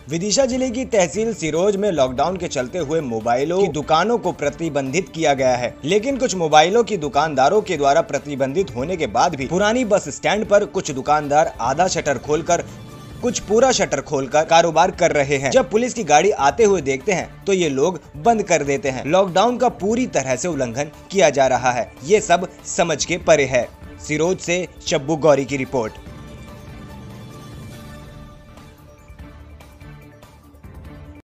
विदिशा जिले की तहसील सिरोज में लॉकडाउन के चलते हुए मोबाइलों की दुकानों को प्रतिबंधित किया गया है, लेकिन कुछ मोबाइलों की दुकानदारों के द्वारा प्रतिबंधित होने के बाद भी पुरानी बस स्टैंड पर कुछ दुकानदार आधा शटर खोलकर कुछ पूरा शटर खोलकर कारोबार कर रहे हैं। जब पुलिस की गाड़ी आते हुए देखते हैं तो ये लोग बंद कर देते हैं। लॉकडाउन का पूरी तरह से उल्लंघन किया जा रहा है, ये सब समझ के परे है। सिरोज से शब्बू गौरी की रिपोर्ट।